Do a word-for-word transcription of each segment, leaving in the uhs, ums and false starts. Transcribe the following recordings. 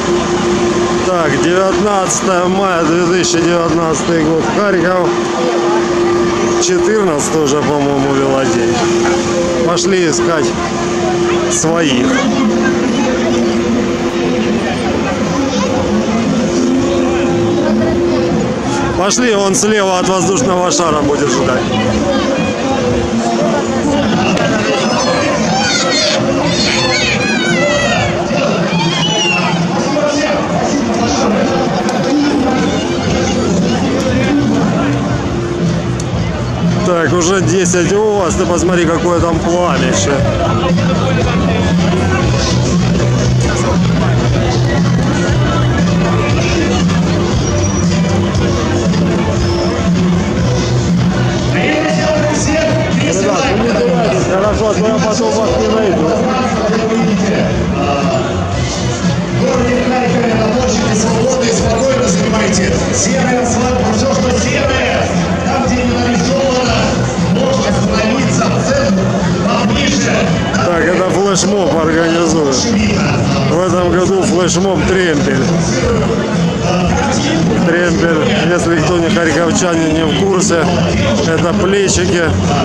Так, девятнадцатое мая две тысячи девятнадцатый год, Харьков. четырнадцатый уже, по-моему, велодень. Пошли искать своих. Пошли, он слева от воздушного шара будет ждать. Так, уже десять у вас, ты посмотри, какое там пламище. Ребят, вы не теряйтесь, хорошо, а то я потом вас не найду. В городе Харькове на площади Свободы спокойно занимайте серый асфальт, все, что серое, там, где не нарисовано, можно остановиться в центре, поближе. Так, это флешмоб организует. В этом году флешмоб Тремпель. Тремпель, если кто не харьковчане, не в курсе, это плечики.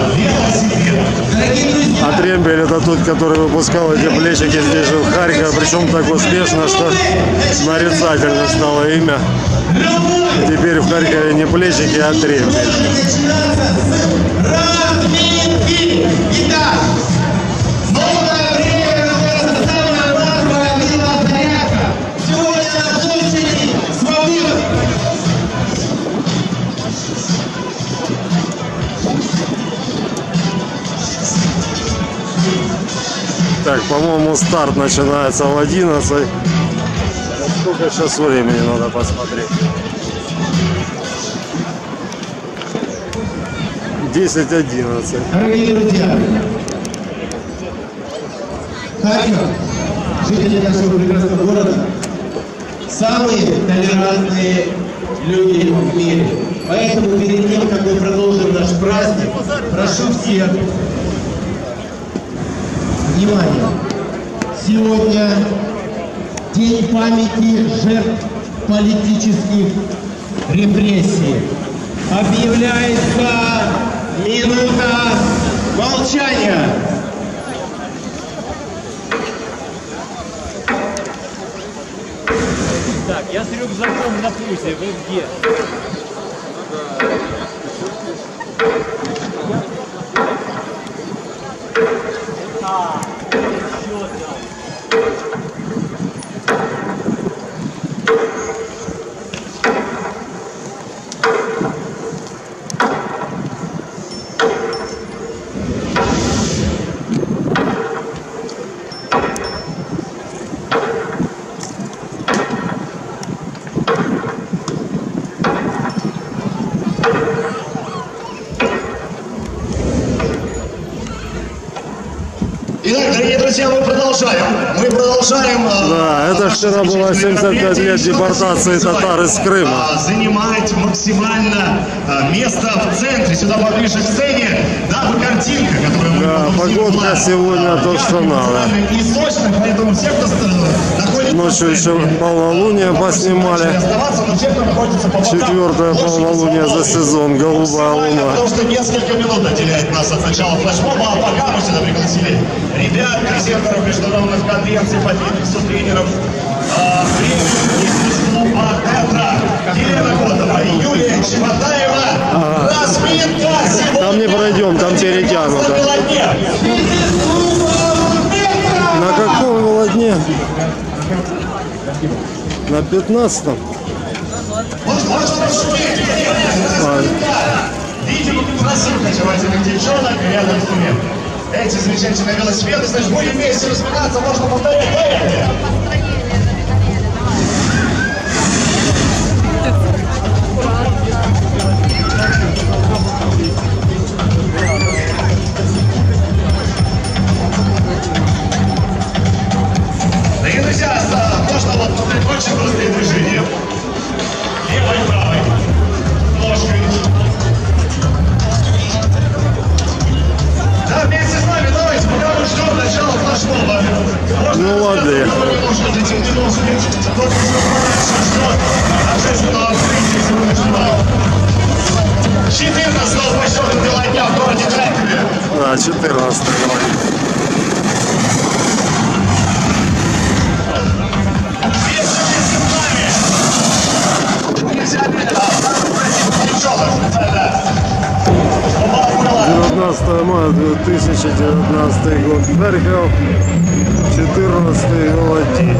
А Тремпель это тот, который выпускал эти плечики здесь же в Харькове, причем так успешно, что нарицательно стало имя. И теперь в Харькове не плечики, а Тремпель. Так, по-моему, старт начинается в одиннадцать. Сколько сейчас времени, надо посмотреть. десять одиннадцать. Дорогие друзья, Харьков, жители нашего прекрасного города, самые толерантные люди в мире. Поэтому перед тем, как мы продолжим наш праздник, прошу всех внимание. Сегодня день памяти жертв политических репрессий. Объявляется минута молчания. Так, я с рюкзаком на пузе, вы где? А, еще там. Итак, дорогие друзья, мы продолжаем. Мы продолжаем. Да, это вчера было семьдесят пять лет депортации татар из Крыма. Занимать максимально место в центре, сюда поближе к сцене, дабы картинка, которую мы Да, погодка сегодня то, что надо. и сочно, поэтому все, кто находится... Ночью еще полнолуние поснимали. Четвертое полнолуние за сезон, голубая луна. Потому что несколько минут отделяет нас от начала флешмоба, а пока мы сюда пригласили ребят, презентеров международных конвенций, подвижных тренеров, клуба «Тетра», Елена Котова и Юлия Чеботаева. Ага. Разминка. Там не пройдем, там перетянуто. На каком велодне? На пятнадцатом? А. Видимо, красивых очаровательных девчонок рядом с ними. Эти замечательные велосипеды, значит, будем вместе распинаться, можно повторять. Поехали! Дорогие друзья, можно вот очень простые движения. Левой, правой, ножкой. Да, вместе с нами, давайте, пока мы ждем начала флешмоба. Ну ладно. тот еще дальше ждет торжественного открытия сегодняшнего четырнадцатого по счету велодня в городе Харькове. Да, четырнадцатый говорит. девятнадцатое мая две тысячи девятнадцатый год. Харьков. четырнадцатый велодень.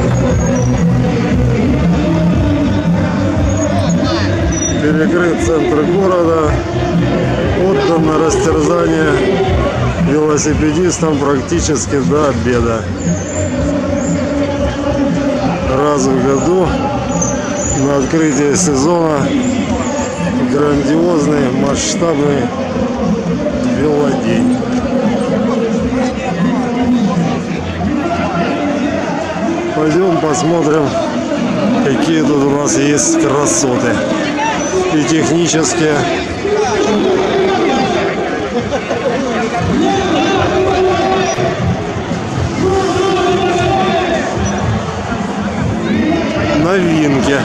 Перекрыт центр города. Отдан на растерзание велосипедистам практически до обеда. Раз в году на открытие сезона грандиозный масштабный велодень. Пойдем посмотрим, какие тут у нас есть красоты и технические. Новинки.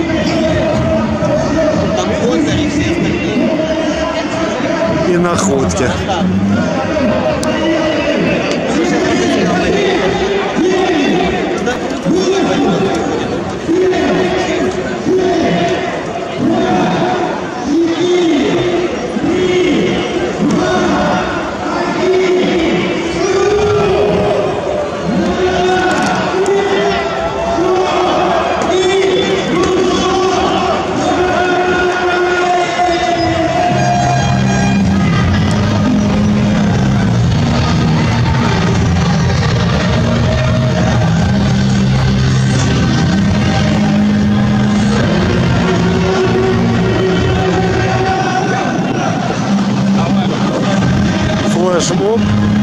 И находки. Флешмоб.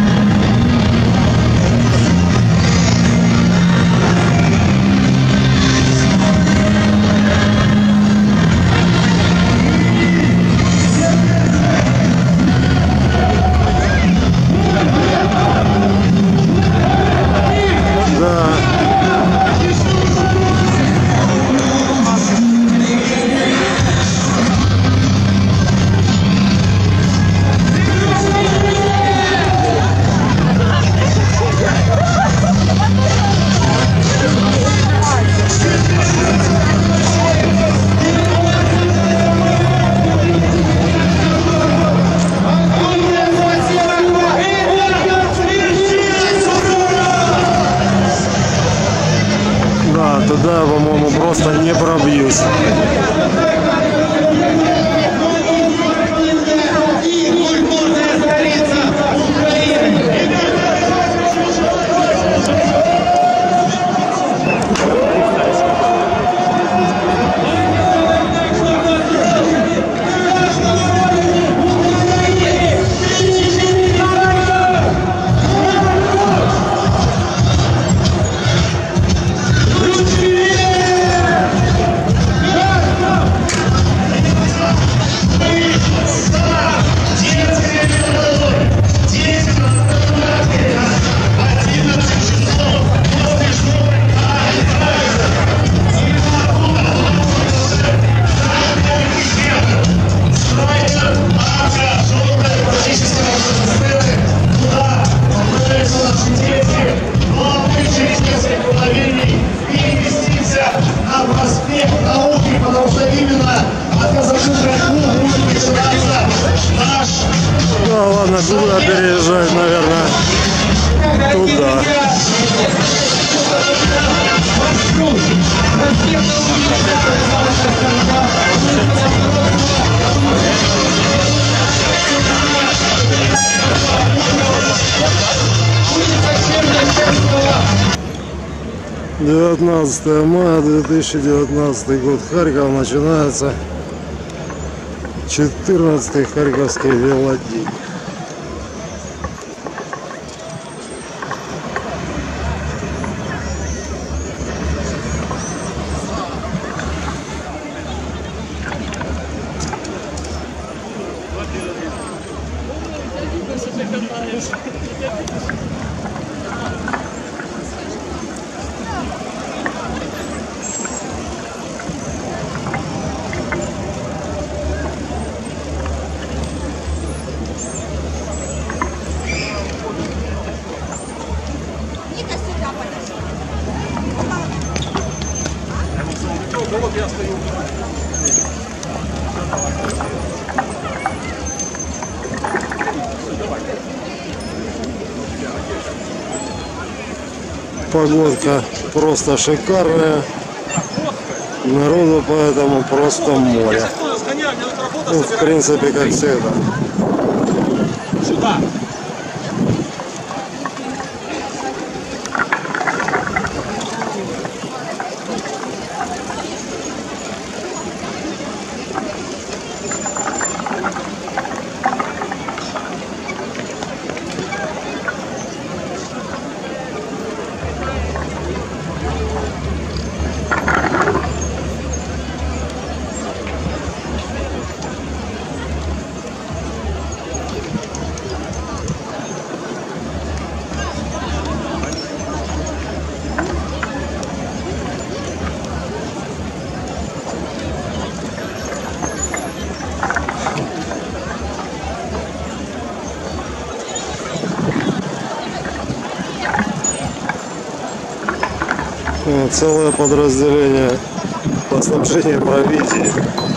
Туда, по-моему, просто не пробьюсь. Да ладно, куда переезжать, наверное, туда. девятнадцатое мая две тысячи девятнадцатый год. Харьков. Начинается четырнадцатый Харьковский велодень. Погодка просто шикарная. Народу поэтому просто море. Ну, в принципе, как всегда. Сюда. Целое подразделение по снабжению провизии.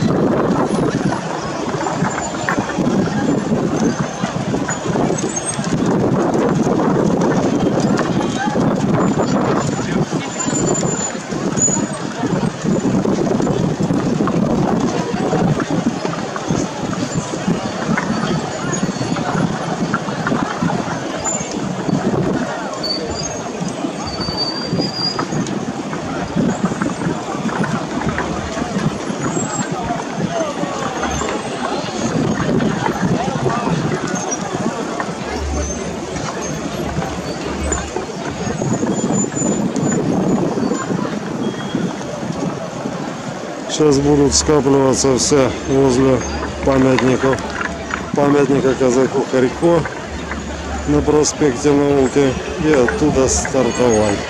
Сейчас будут скапливаться все возле памятников, памятника казаку Харько на проспекте Науки и оттуда стартовать.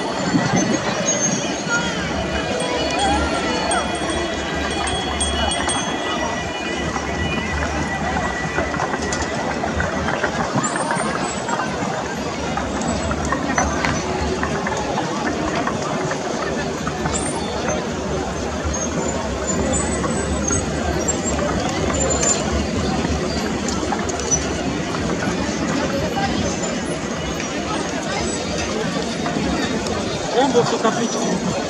Он был все отлично.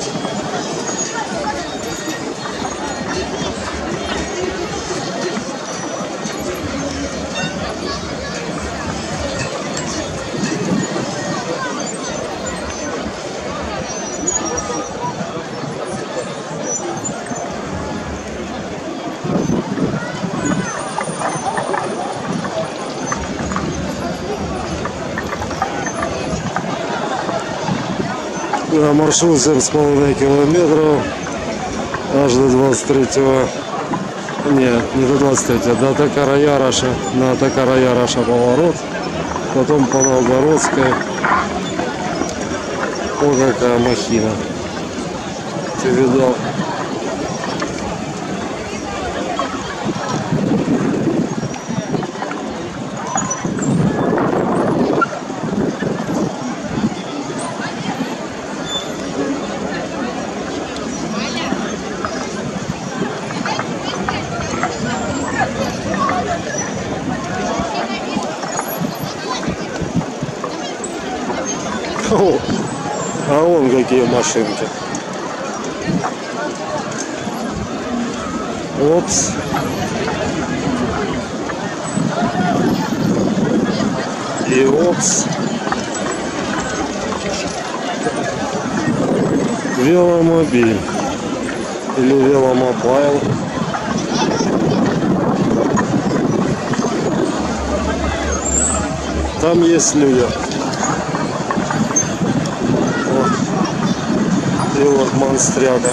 На маршрут семь с половиной километров аж до двадцать третьего, не, не до двадцать третьего, до Такара-Яроша, на Такара-Яроша поворот, потом по Новгородской. О, какая махина. Ты видал? О, а вон какие машинки. Опс. И опс. Веломобиль. Или веломобайл. Там есть люди. И вот монстряга.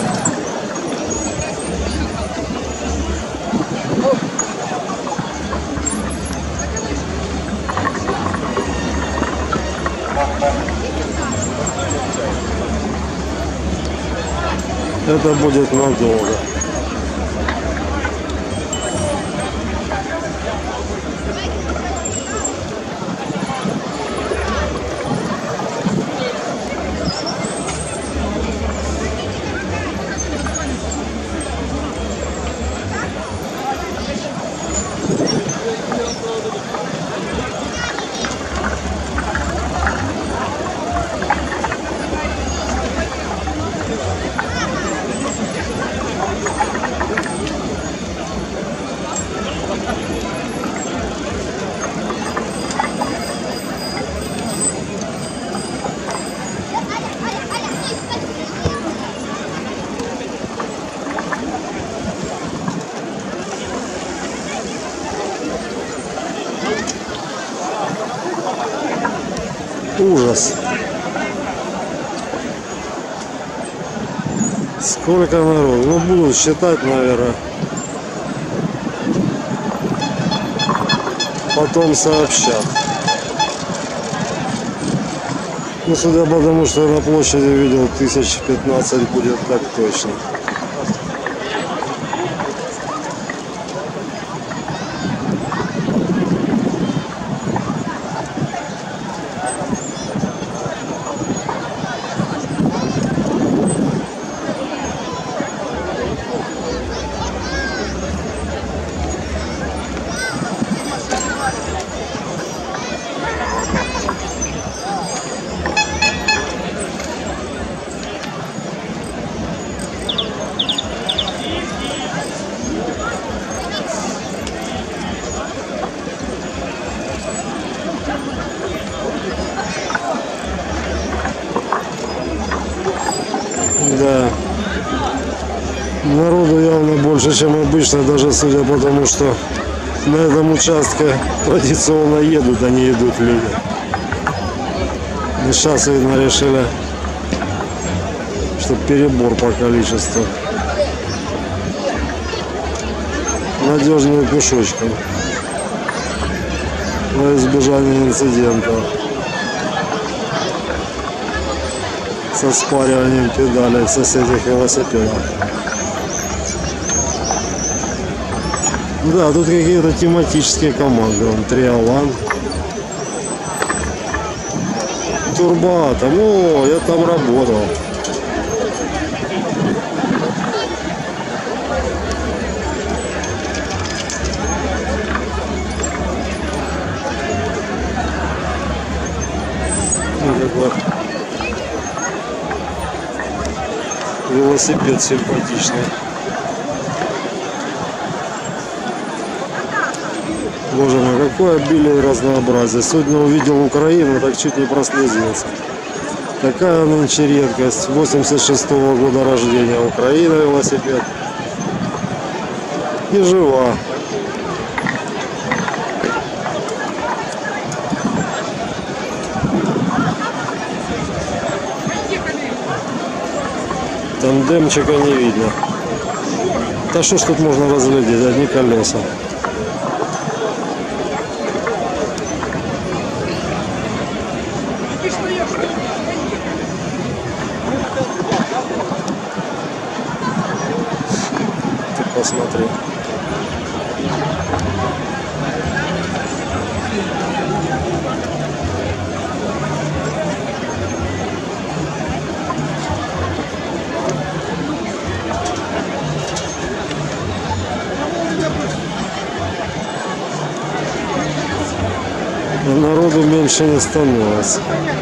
Это будет надолго. Ужас. Сколько народу. Ну, будут считать, наверное. Потом сообщат. Ну, судя по тому, что я на площади видел, тысяч пятнадцать будет так точно. Да, народу явно больше, чем обычно, даже судя по тому, что на этом участке традиционно едут, а не идут люди. И сейчас, видно, решили, что перебор по количеству. Надежным пешочком во избежание инцидентов со спариванием педалей в соседних велосипедах. Да, тут какие-то тематические команды. Вон, Триолан, Турбоатом. О, я там работал. Ну, как вот. Велосипед симпатичный. Боже мой, какое обилие и разнообразие. Сегодня увидел Украину, так чуть не прослезился. Такая нынче редкость. восемьдесят шестого года рождения. Украина, велосипед. И жива. Тандемчика не видно. Да что ж тут можно разглядеть? Одни колеса. Ты посмотри. Народу меньше не становится.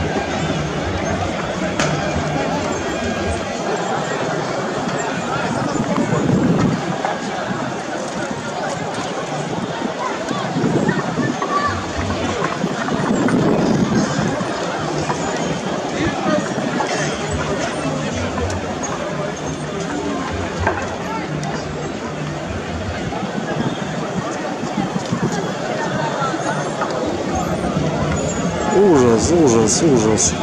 Ужас, ужас, ужас.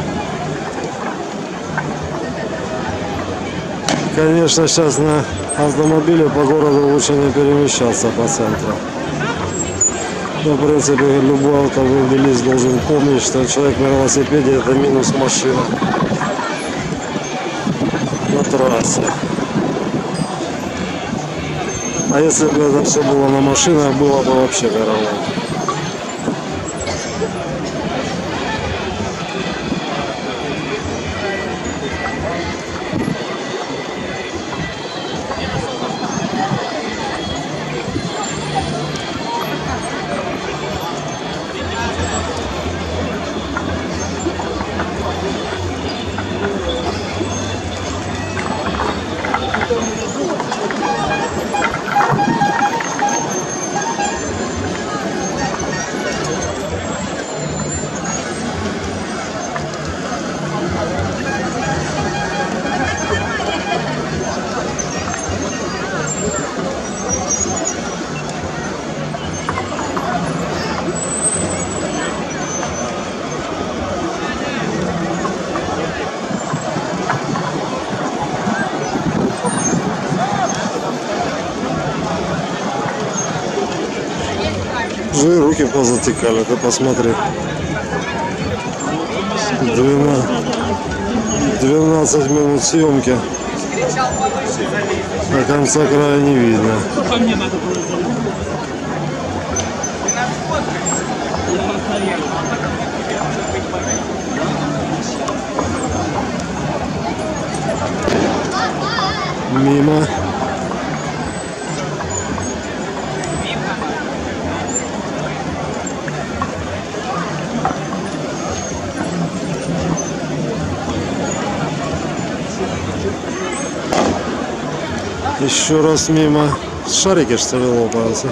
Конечно, сейчас на автомобиле по городу лучше не перемещаться по центру. Но, в принципе, любой автомобилист должен помнить, что человек на велосипеде — это минус машина на трассе. А если бы это все было на машинах, было бы вообще караул. Уже руки позатекали, ты посмотри. двенадцать минут съемки. До конца края не видно. Мимо. Еще раз мимо. Шарики, что ли, лопаются?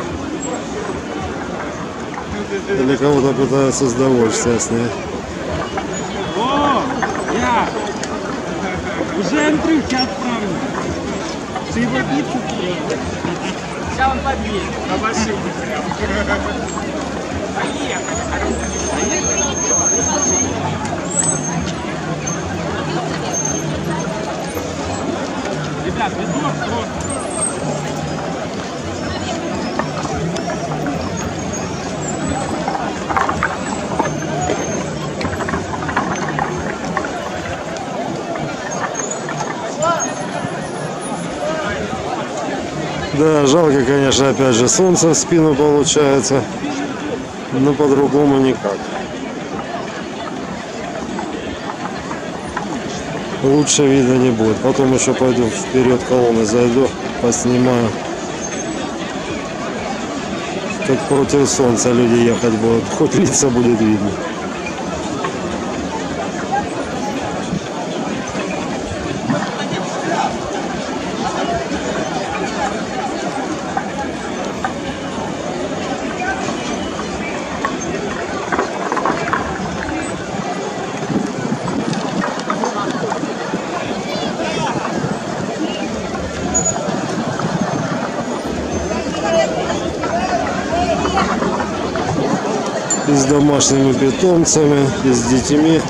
Или кого-то пытаются с удовольствием снять? О, я уже Андрюхе отправлю. Ты его битву. Сейчас он подъедет. На машине прям. Поехали. Ребят, ведут, вот. Да, жалко, конечно, опять же, солнце в спину получается, но по-другому никак. Лучше вида не будет. Потом еще пойду вперед колонны, зайду, поснимаю. Как против солнца люди ехать будут, хоть лица будет видно. И с домашними питомцами, и с детьми.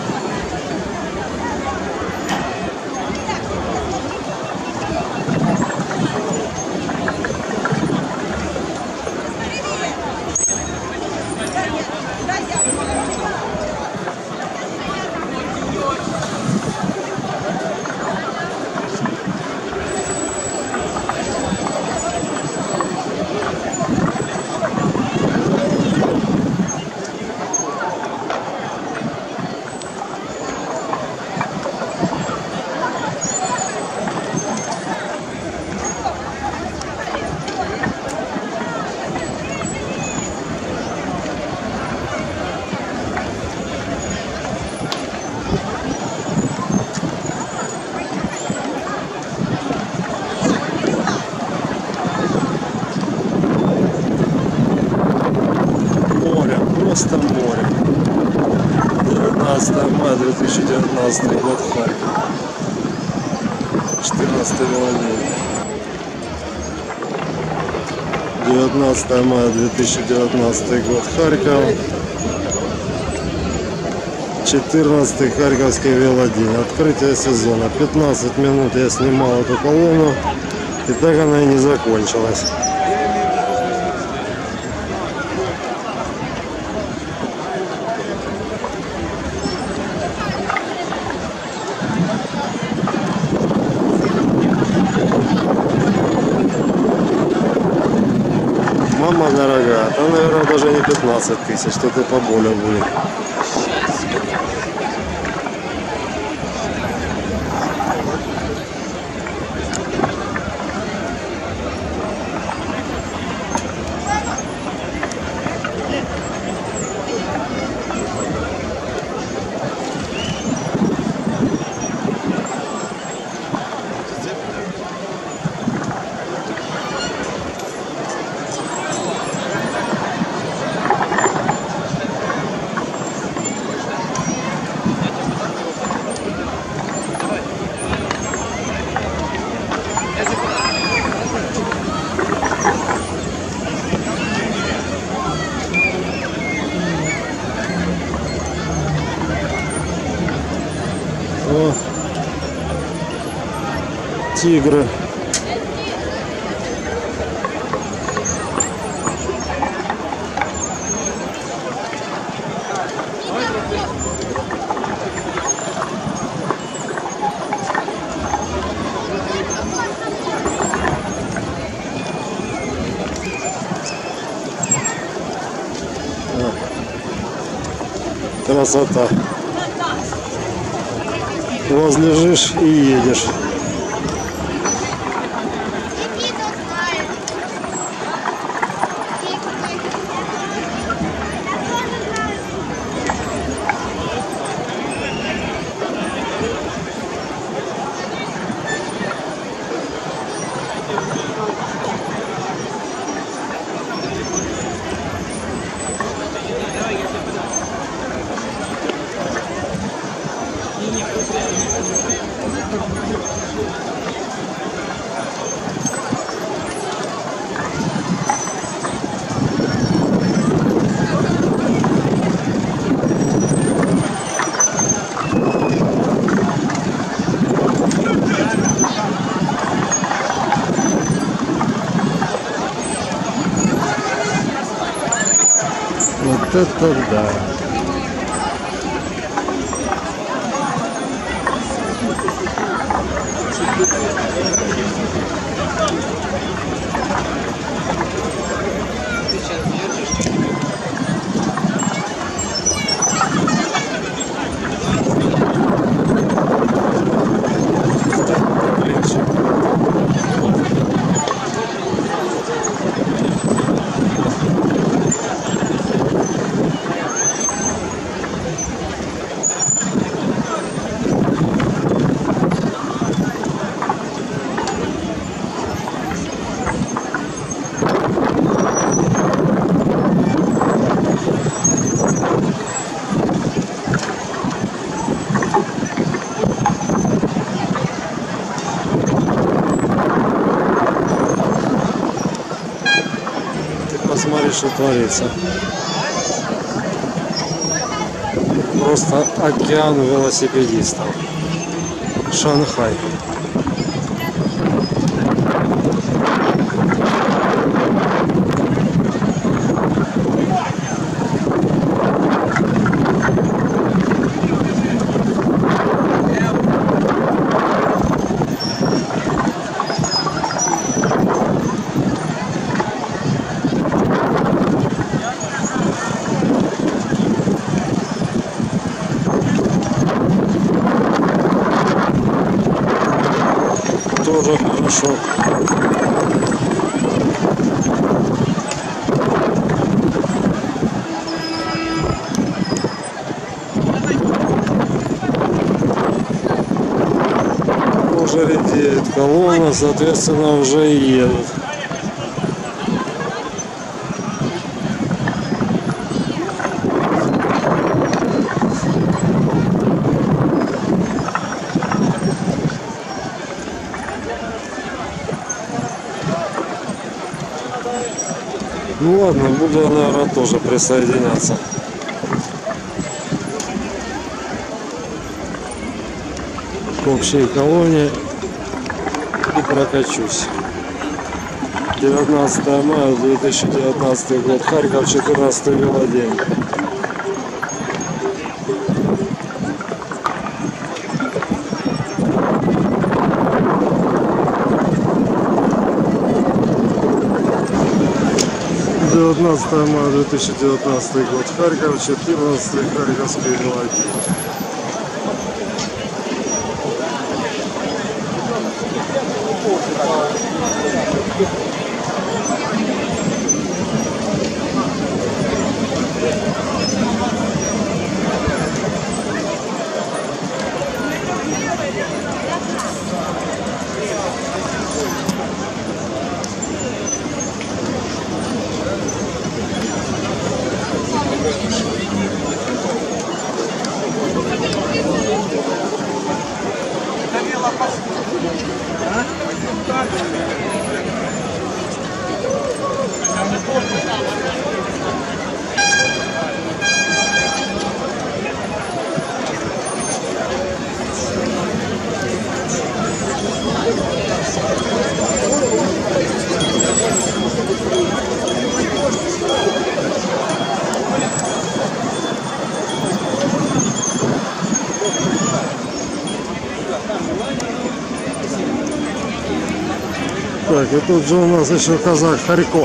Просто море. девятнадцатое мая две тысячи девятнадцатый год, Харьков. четырнадцатый велодень. девятнадцатое мая две тысячи девятнадцатый год, Харьков. четырнадцатый Харьковский велодень. Открытие сезона. пятнадцать минут я снимал эту колонну, и так она и не закончилась. Мама дорогая, там, наверное, даже не пятнадцать тысяч, что-то поболее будет. О, тигры. Красота. Возлежишь и едешь. Вот это да. Посмотри, что творится. Просто океан велосипедистов. Шанхай. Тоже хорошо. Уже редеет колонна, соответственно, уже и едут. Ну ладно, буду я, наверное, тоже присоединяться к общей колонне и прокачусь. девятнадцатое мая две тысячи девятнадцатый год, Харьков, четырнадцатый велодень. девятнадцатое мая две тысячи девятнадцатый год, Харьков, четырнадцатый Харьковский велодень. Так, и тут же у нас еще казак Харько.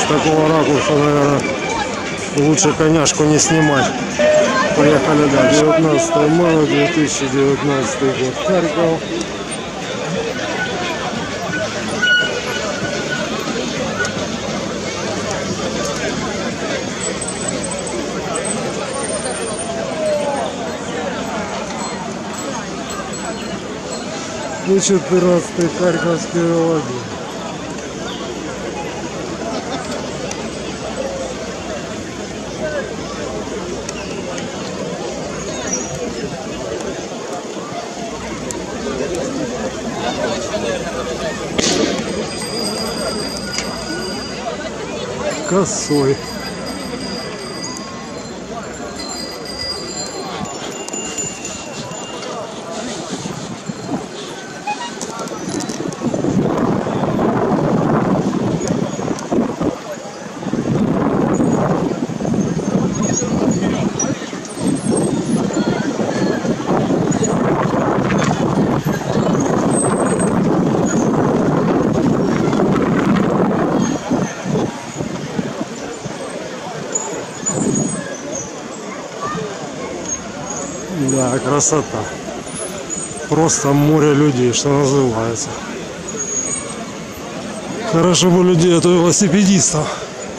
такого ракурса, наверное, лучше коняшку не снимать. Поехали дальше. девятнадцатое мая две тысячи девятнадцатый год. Харьков. И четырнадцатый Харьковский велодин. Косой. Да, красота. Просто море людей, что называется. Хорошо бы людей, а то велосипедистов.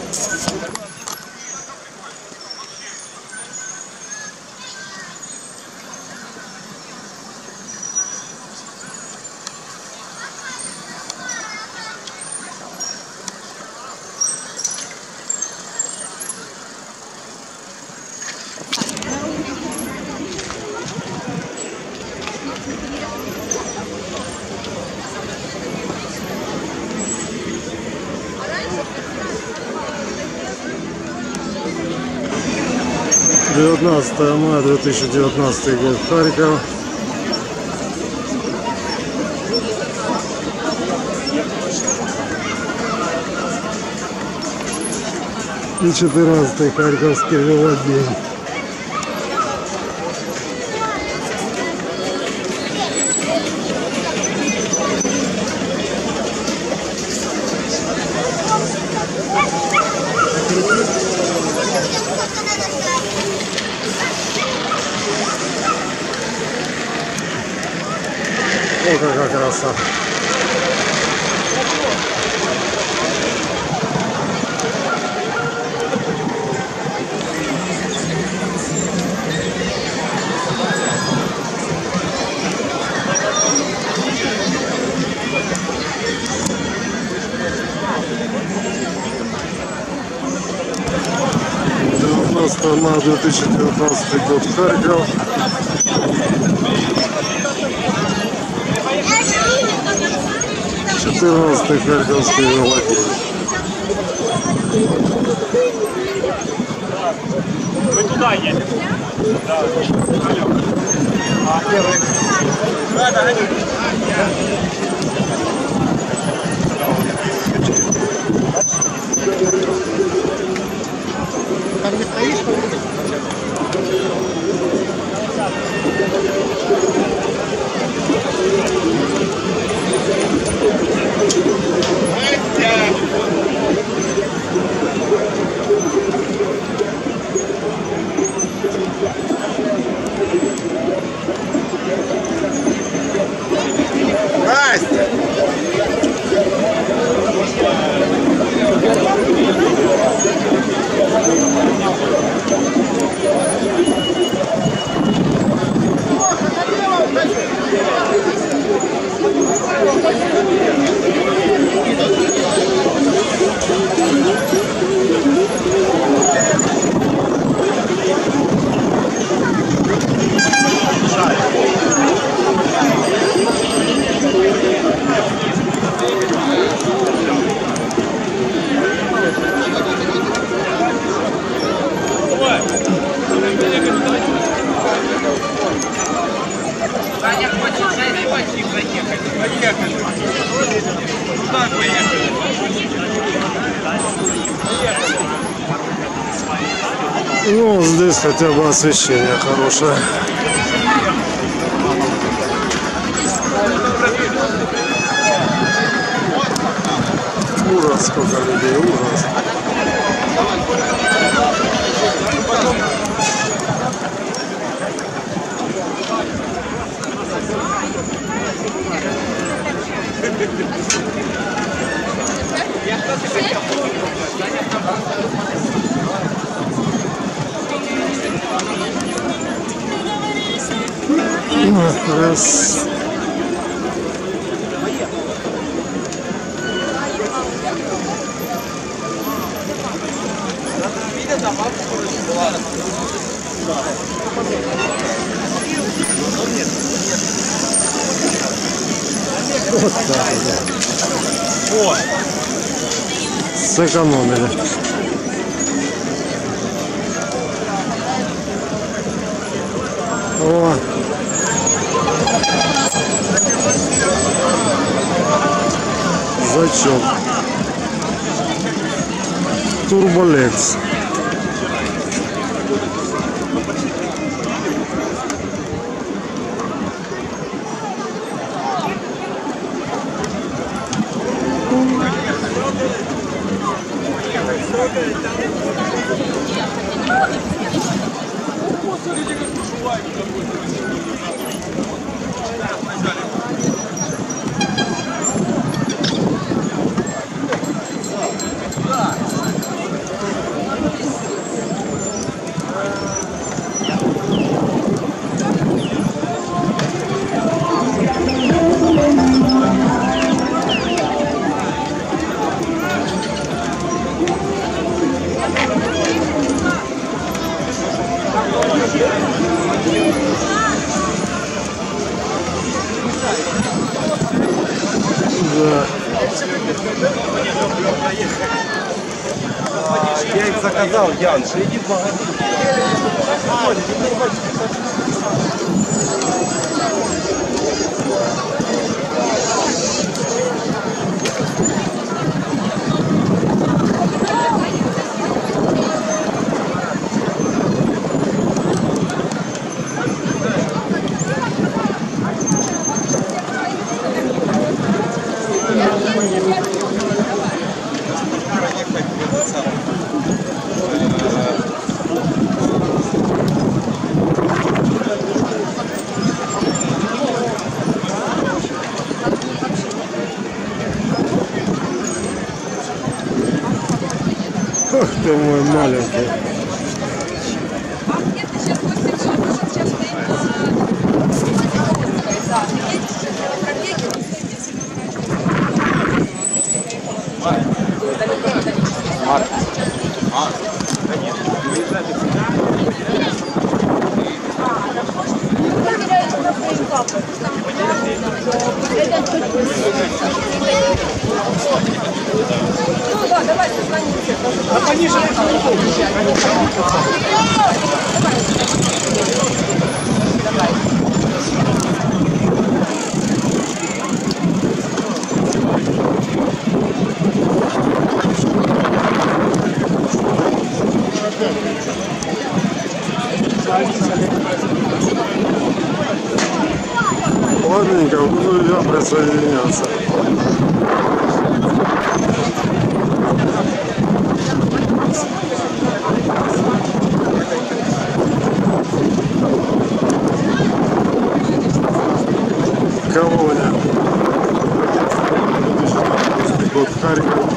девятнадцатое мая две тысячи девятнадцатый год. Харьков. И четырнадцатый Харьковский велодень. О, какая краса! девятнадцатое мая две тысячи девятнадцатый год. Харьков. четырнадцатый Харьковский велодень. Мы туда едем. Да. А первый. Да, да, там не стоишь? Саня хочет на источник заехать. Поехали. Куда поехали? Ну, здесь хотя бы освещение хорошее. Ужас, сколько людей, ужас. Раз. Вот так вот. Сэкономили. О. Зачет. Турболекс. Я их заказал, Ян, иди в магазин. Ах ты мой маленький. Ну да, давай созвонимся. А пониже. Давай. Ладненько, буду я присоединяться. Колония. Год Харьков.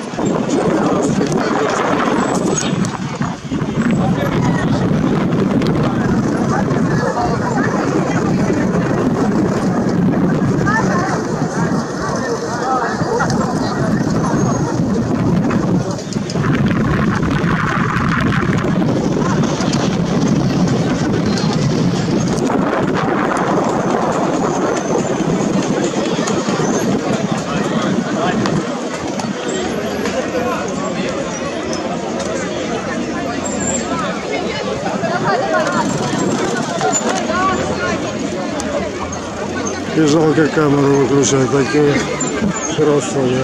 И жалко камеру выключать, такие красоты.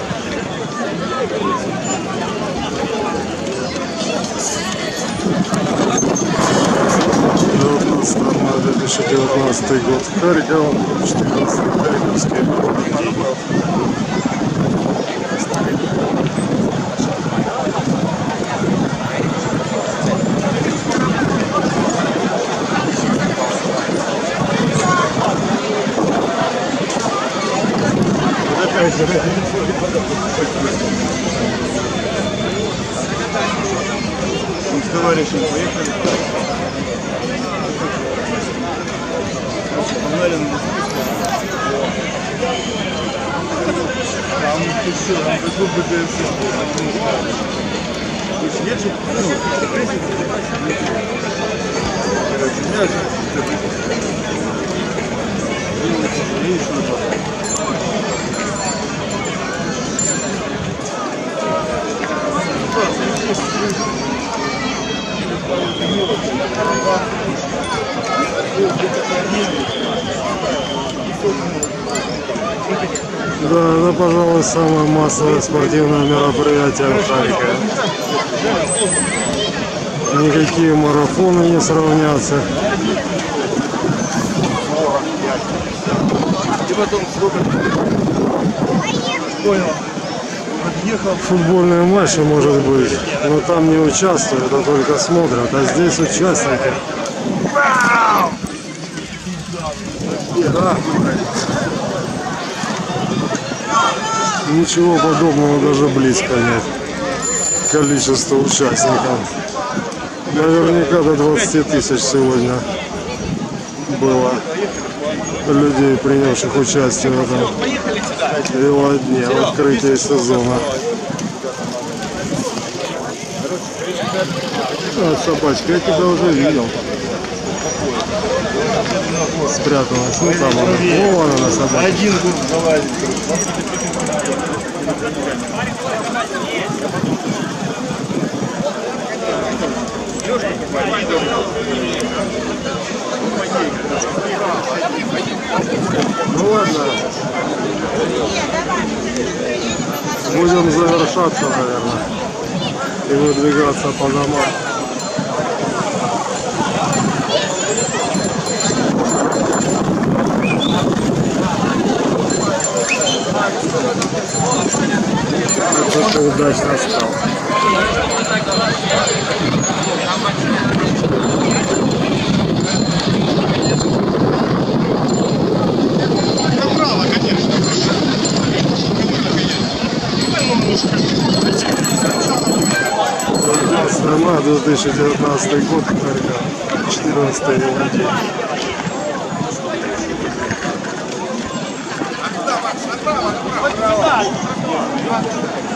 две тысячи девятнадцатый год Харьков, четырнадцатый Харьковский. С товарищем поехали. Там еще, там такой БДС. То есть нет же, ну, прессинг. Короче, мяч. И еще одно. Да, это, пожалуй, самое массовое спортивное мероприятие в Харькове. Никакие марафоны не сравнятся. И потом сколько? Понял. Подъехал. Футбольные матчи, может быть, но там не участвуют, а только смотрят. А здесь участники. Да. Ничего подобного даже близко нет. Количество участников. Наверняка до двадцати тысяч сегодня было людей, принявших участие в этом велодне, в открытии сезона. А, собачка, я тебя уже видел. Спряталась. Ну там она. О, она на собаке. Один будет залазить. Ну ладно. Будем завершаться, наверное. И выдвигаться по домам. Это ты удачно стал. Направо, конечно. девятнадцатое мая две тысячи девятнадцатый год, Харьков, четырнадцатый день. Направо, направо, направо.